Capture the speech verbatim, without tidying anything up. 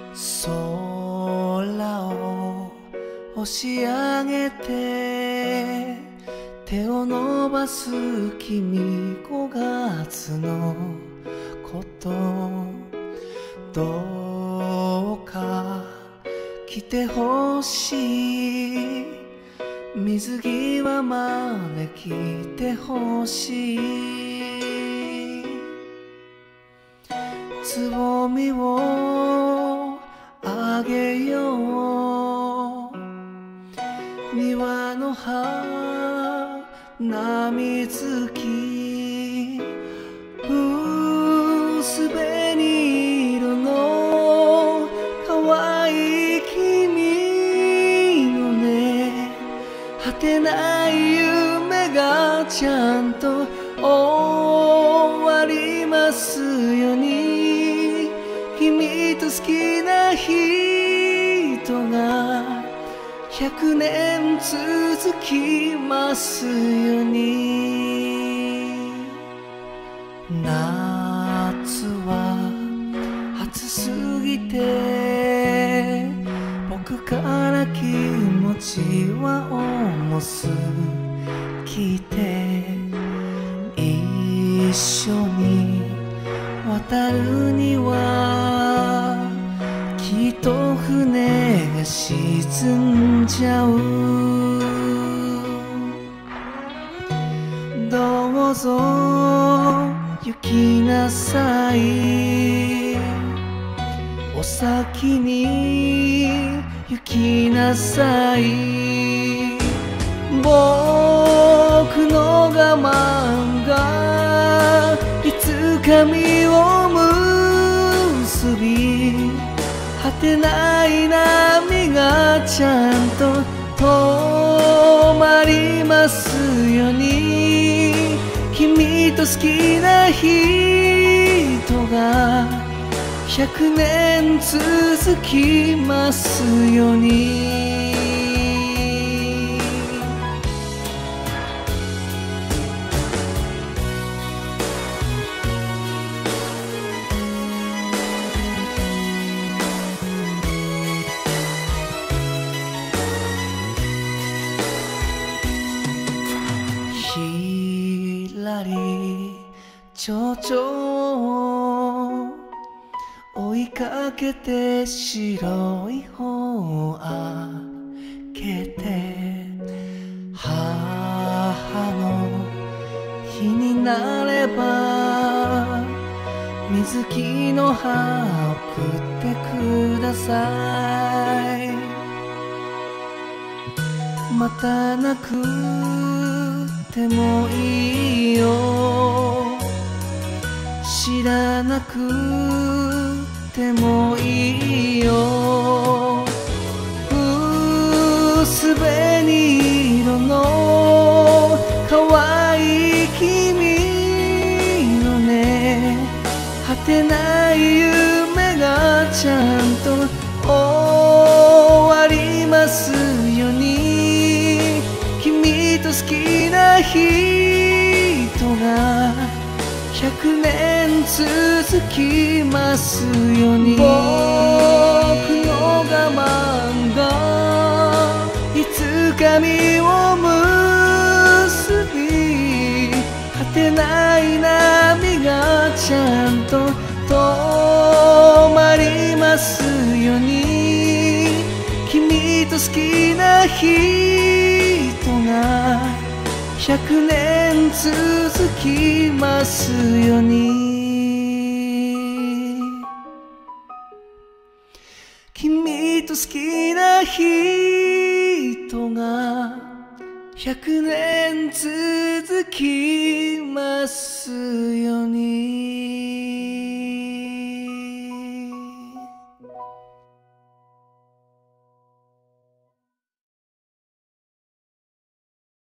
空を押し上げて手を伸ばす君、ごがつのことどうか来てほしい、水際まで来てほしい、つぼみをあげよう、庭の花水木、薄紅色の可愛い君のね、果てない夢がちゃんと終わりますように、君と好きな人が百年続きますように。夏は暑すぎて僕から気持ちは重すぎて、一緒に渡るにはきっと船が沈んじゃう。どうぞ行きなさい、お先に行きなさい、僕の我慢がいつか実を結び、果てない波がちゃんと止まりますように、君と好きな人が百年続きますように。ひらり蝶々追いかけて白い帆を開けて、母の日になれば水木の葉を送ってください。またなくてもいいよ、知らなくてもいいよ、薄紅色の可愛い君のね、果てない夢がちゃんと終わりますように、君と好きな人が百年続きますように、僕の我慢がいつか実を結び、果てない波がちゃんと止まりますように、君と好きな人が百年続きますように、君と好きな人が百年続きますように。